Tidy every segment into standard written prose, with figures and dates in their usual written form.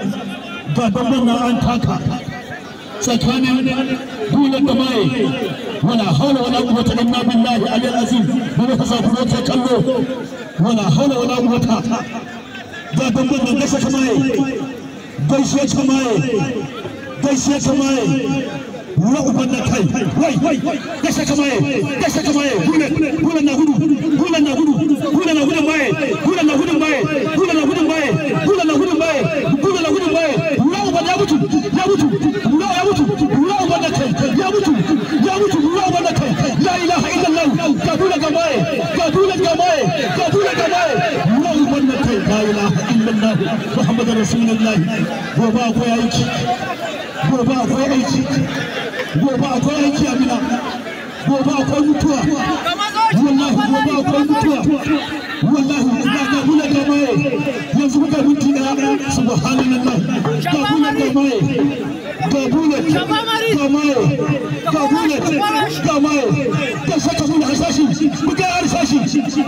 ga dabban na an taka tsakanin bulan da mai wala hawla wala quwwata illa billahi alil azim wala tasabbu ta kallo wala hawla wala quwwata ga dabban nan gaishe kamaye gaishe kamaye wala uban da kai wai gaishe kamaye bulan na gudu mai bulan na gudu mai wala uban ya mutu wala uban da kai ya mutu wala uban da kai la ilaha illallah kadula gamaye wala uban da kai la ilaha illallah muhammadur rasulullah gobe akwai aiki amina gobe akwai mutuwa wallahi ina ga bula gamaye yanzu muka minti da subhanallah ga bula gamaye da saka bula harsashi buga harsashi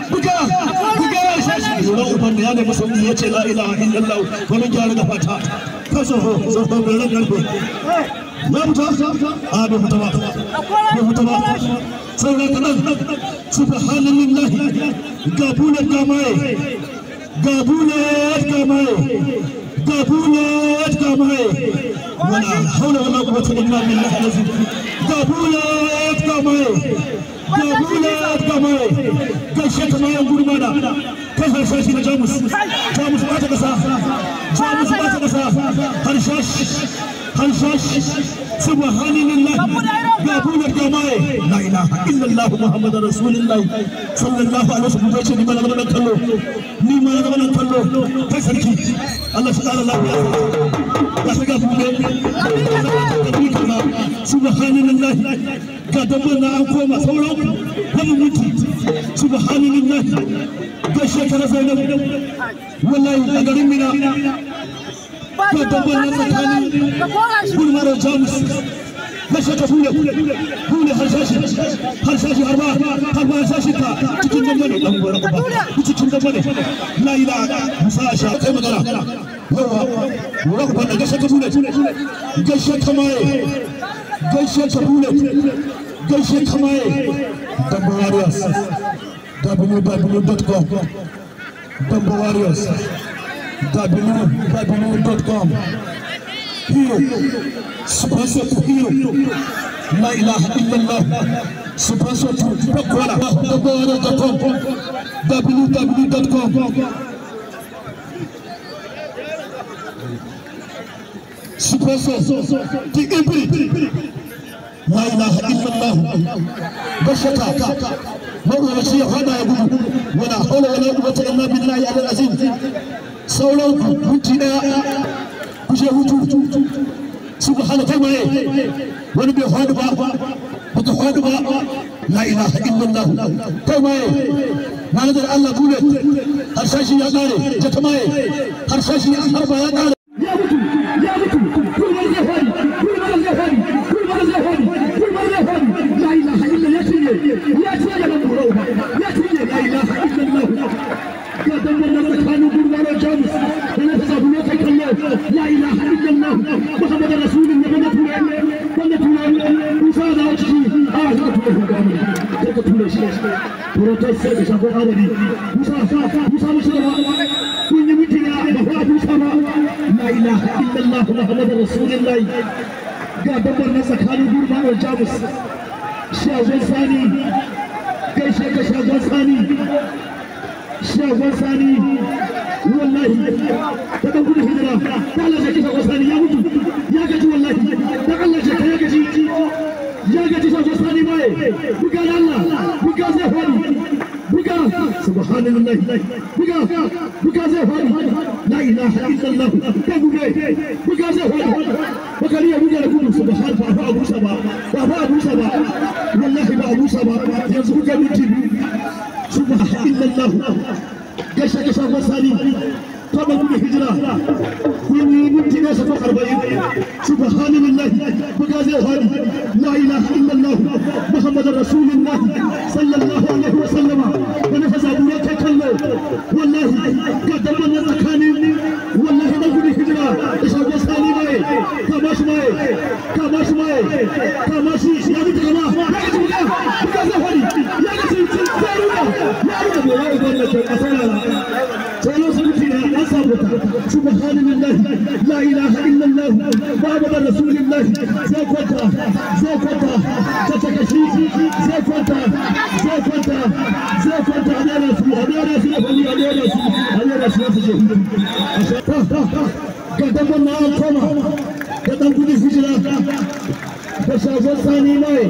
yau uban da ya ne musulmi yace la ilaha illallah wani gyara da fata ka so da ran garbe na mutu a bai mutu ba sauran kaɗan subhanallah ga bulan gamaye wala hawla wala quwwata illa billah alazim ga bulan gamaye gaishe ta mayan gurmana kai harshashi na jamus ba ta kasa harshashi subhanallah ga bulan gamaye la ilaha illallah muhammadur rasulullah sallallahu alaihi wasallam ce ni ma na kallo kai sarki Allah shi kara lafiya ya saka buɗe subhanallah ga dabban na an koma sauran wani mutu subhanallah ga shekara zainab wallahi a garin mina ga dabban na tsakanin gulmarar jamus na shaka hule harshashi harba harshashi ka cikin dambane la ilaha musa sha kai magana yawa wura ku banda gashe ka hule gashe kamaye Damba Warriors www.com Hero sponsor to Hero la ilaha illallah sponsor to Bakwala www.com sponsor the Ibri la ilaha illallah bashaka mawuyaci ya fada ya gudu wala hawla wala quwwata illa billahi alil azim sauran minti daya kuje hutu subhanaka mai wani bai fadi ba baka fadi ba la ilaha illallah kai mai na nazar Allah bude harsashi ya kare jata mai harsashi ya harba ya kare ya mutu kurban zai fadi la ilaha illallah ya ce da buro ya ce la ilaha illallah ga damban nan tsakanin gurbarar jamus da na fasa bulo kai kallo la ilaha illallah muhammadur rasulullah banda tura musa da ciki a za ka tura gurbarar sai ka tura shi protest sai ka shago adadi musa musa kun yi mutuna da fa musa ba la ilaha illallah muhammadur rasulullah ga damban nan tsakanin gurbarar jamus shagon sani gaishe ka shagon sani wallahi ta kan gudu hijira ta Allah shi shagon sani ya mutu ya gaji wallahi ta Allah shi ya gaji shagon sani mai buga Allah buga zai fadi buga subhanallah buga zai fadi la ilaha illallah ka buga zai fadi bakari ya buga da gudu subhan fa abu saba wallahi ba abu saba yanzu buga minti subhan illallah gaishe shagon sani ta ba gudu hijira kun yi minti ne sa 40 subhanallah buga zai fadi la ilaha illallah muhammadur rasulullah sallallahu alaihi wasallam wani fasabura ta kallo wallahi ga dabban tsakanin wallahi da gudu hijira لله لا اله الا الله محمد رسول الله زي كنت تتكشي زي كنت انا رسول قدم ما كما قدم كل هجرة فشاف ثاني ماي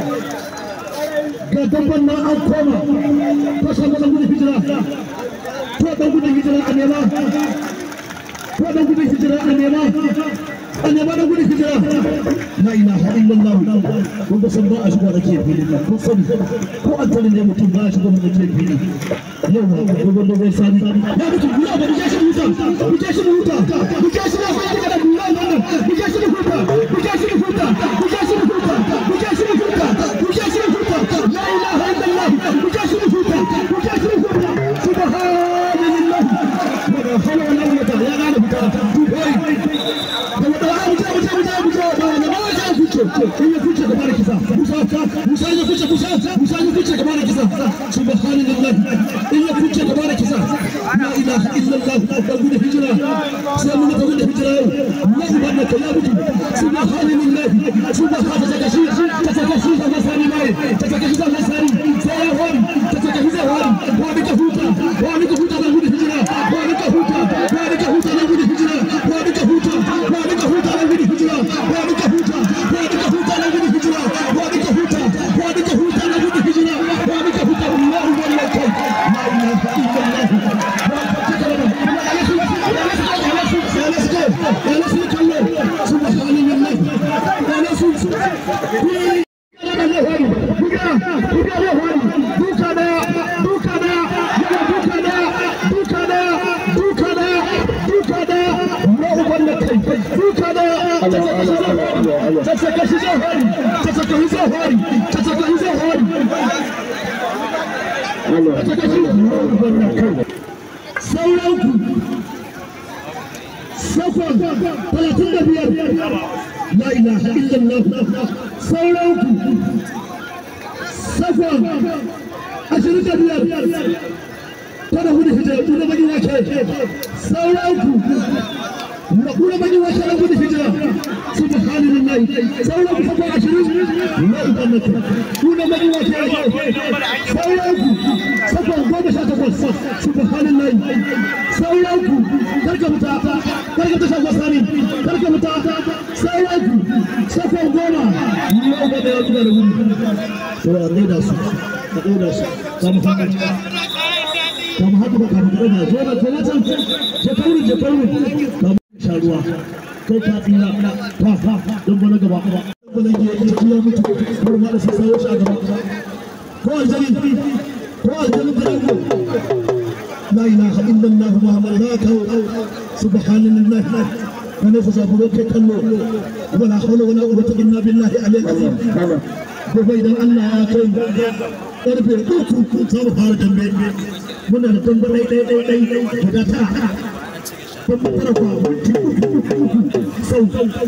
قدم ما كما فشاف كل هجرة قدم كل هجرة أنيما قدم كل هجرة أنيما كل هجرة لا إله إلا الله كنت سبب أشبه كيف كنت سبب هو أنت اللي يمكن أشبه كيف يوم يقول له ويساني لا بتقول لا بجاش موتا بجاش موتا بجاش لا هذا لا لا بجاش موتا بجاش موتا بجاش موتا بجاش موتا بجاش موتا لا إله إلا الله بجاش موتا بجاش موتا سبحان الله ولا حول ولا قوة يا غالب هي فيتشة كمان كذا موسى هي فيتشة كمان كذا سبحان الله هي فيتشة كمان كذا لا إله إلا الله تقول هجرة سامنا تقول هجرة الله بارك يا بتو سبحان الله سبحان تكشير مساري ماي تكشير مساري سيهون تكشير هون وابك هوتا تقول هجرة وابك هوتا تقول هجرة وابك هوتا تقول هجرة وابك هوتا لا إله إلا الله سولوك سفر أشرك بيار ترى هو الهجرة ولا بني واحد سولوك ولا بني واحد ولا الهجرة سبحان الله سولوك سفر أشرك لا إله ولا بني واحد سولوك سفر قوم شاكوس سبحان الله سولوك تركب تشاوساني تركب سولوك سفر قوم لا بني واحد ولا نيداس كم hadu ba kamu da zo da tana jakauri kamu sharuwa kai ka tsira fa don bana gaba bana ke yi kiyo mutu ko ma da sai sai a gaba ko aljani da la ilaha illallah muhammadur subhanallah kana fasaburo kai kallo wala hawla wala quwwata illa billahi al-azim gobe idan Allah ya kai karfe 3 za mu fara dambe muna da dambe dai guda ta kuma tarafa sau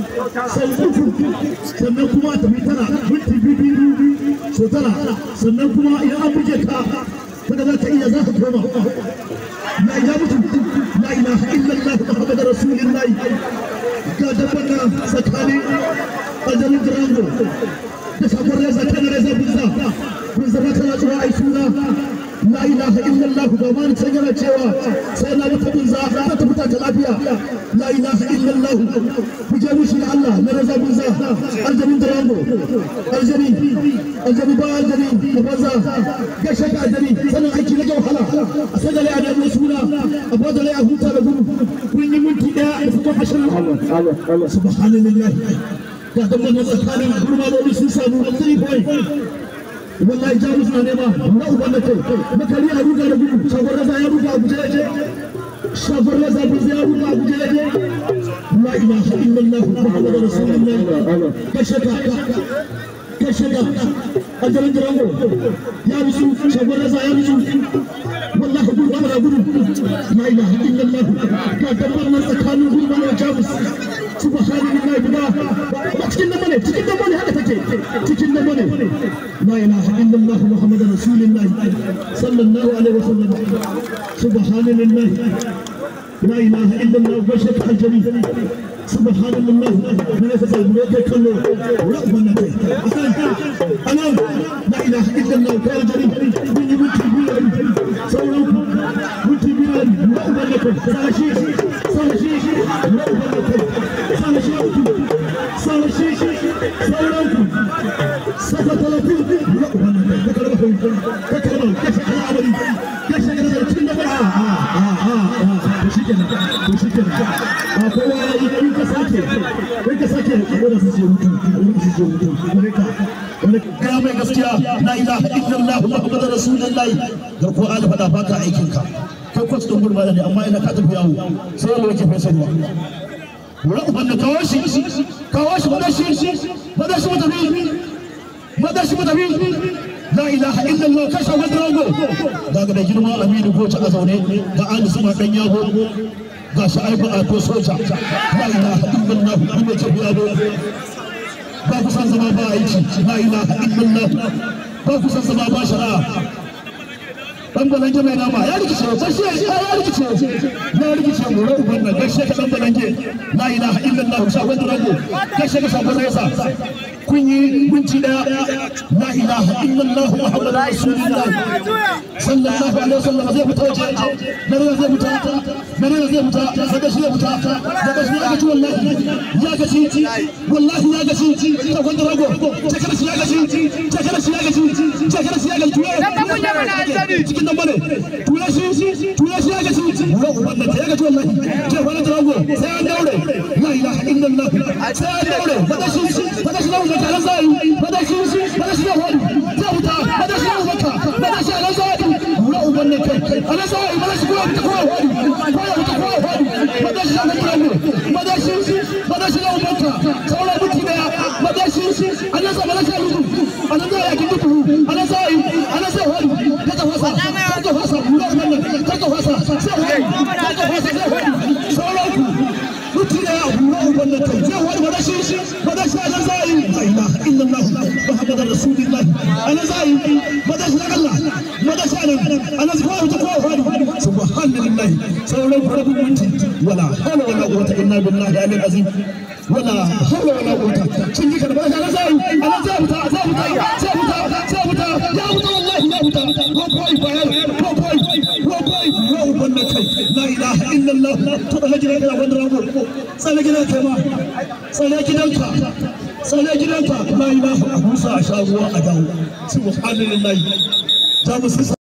sannan kuma ta bi tara minti biyu so tara sannan kuma idan an buge ka kada za ka iya za ka koma la ilaha illallah muhammadur rasulullah ga dabana tsakanin ajalin durango da sabon reza kana reza bunza ba kana zuwa ai suna la ilaha illallah ba ma ni tsagara cewa sai na wata bunza ta fita ta lafiya la ilaha illallah ku je mushi da Allah na reza bunza aljamin durango aljani ba aljani da banza gashe ka aljani sanin aiki na wahala a sagale a da suna a badale a huta da gudu kun yi minti daya da fito hashin Allah subhanallah ga dabban tsakanin gurmaloli sun samu 3 point wallahi jamus na nema na uban da kai makali a ruga da gudu shagon raza ya ruga a guje yake shagon raza buzi ya ruga a guje yake la ilaha illallah muhammadur rasulullah kashaka ajalin durango ya bisu shagon raza ya bisu wallahi gudu ana gudu la ilaha illallah ga dabban tsakanin gurmaloli jamus subhanallahi guda cikin da bane haka take cikin da bane la ilaha illallah muhammadur rasulullah sallallahu alaihi wasallam subhanallahi لا اله الا الله بشك الجليل سبحان الله من يفعل كله وربنا انا لا اله الا الله كالجليل من يمتي بيرم سولكم متي بيرم ربنا سالشيش سالشيش ربنا سالشيش سالشيش سولكم سقط لكم ربنا تكرموا كشف العملي كشف الكل kowa in ka sake wanda su ce mutum wani kaya mai gaskiya la ilaha illallah muhammadur rasulullah garko ali fada baka aikin ka kai kwas din gurba ne amma ina ka tafi yawo sai wani yake fesa ruwa wanda kawo shi madashi la ilaha illallah kasha wanda rago daga da girma aminu ko ta zaune ga ali suma dan yago ga shi ai ba to soja la ilaha illallah kuma ce biya ba ku san zama ba aiki la ilaha illallah ba ku san zama ba shari'a dan balange mai nama ya rikice mu rai wannan gaishe ka dan balange la ilaha illallah sha wanda rago gaishe ka sabon rasa kun yi minti daya la ilaha illallah muhammadur rasulullah sallallahu alaihi wasallam zai fita waje dare zai fita daga shi ya fita daga shi ya gaci wallahi ya gaci ta wanda rago ta kada shi ya gaci cikin nan bane tura shi ya gaci wannan ta ya gaci wallahi ta wanda rago sai an daure la ilaha illallah sai an daure daga shi da zai fadashi da wani ta wuta fadashi da maka fadashi da zai wura uban ne kai ana zai fadashi ko ta ko wani fadashi da mutane fadashi da maka sauran mutum da fadashi ana zai fadashi da mutum ana zai yakin mutum ana zai wani ta fasa wura uban ne ta fasa sai wani sauran ku mutum da wura uban ne kai sai wani fadashi da zai إلا الله محمد رسول الله أنا زايد مدى الله مدى أنا زفاف تقوى سبحان الله سأولي فرق منتي ولا حول ولا قوة إلا بالله العلي العظيم ولا حول ولا قوة شنجي كده بلاش أنا زايد زابطة يا أبو الله يا أبو لا إله إلا الله تبهج لك يا ودرابو سألك ما سألك لا إله إلا الله سبحان الله